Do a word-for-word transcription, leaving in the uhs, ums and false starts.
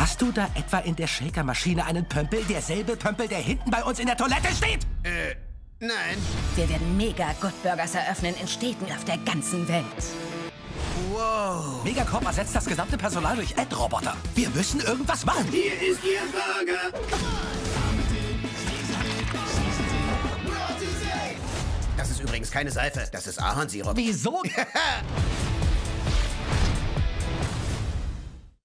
Hast du da etwa in der Shaker-Maschine einen Pömpel? Derselbe Pömpel, der hinten bei uns in der Toilette steht? Äh, nein. Wir werden mega Good Burgers eröffnen in Städten auf der ganzen Welt. Wow. Megacorp ersetzt das gesamte Personal durch Ad-Roboter. Wir müssen irgendwas machen. Hier ist Ihr Burger. Das ist übrigens keine Seife. Das ist Ahornsirup. Wieso?